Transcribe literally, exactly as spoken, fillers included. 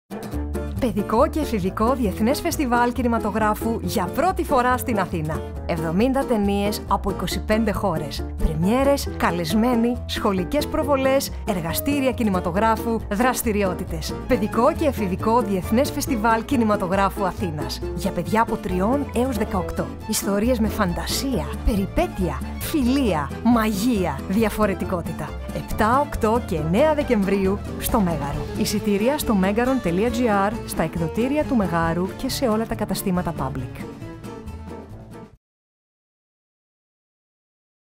Παιδικό και εφηβικό Διεθνές Φεστιβάλ Κινηματογράφου για πρώτη φορά στην Αθήνα. εβδομήντα ταινίες από είκοσι πέντε χώρες. Πρεμιέρες, καλεσμένοι, σχολικές προβολές, εργαστήρια κινηματογράφου, δραστηριότητες. Παιδικό και εφηβικό Διεθνές Φεστιβάλ Κινηματογράφου Αθήνας. Για παιδιά από τριών έως δεκαοκτώ. Ιστορίες με φαντασία, περιπέτεια, φιλία, μαγεία, διαφορετικότητα. επτά, οκτώ και εννέα Δεκεμβρίου στο Μέγαρο. Εισιτήρια στο megaron τελεία gr, στα εκδοτήρια του Μεγάρου και σε όλα τα καταστήματα Public.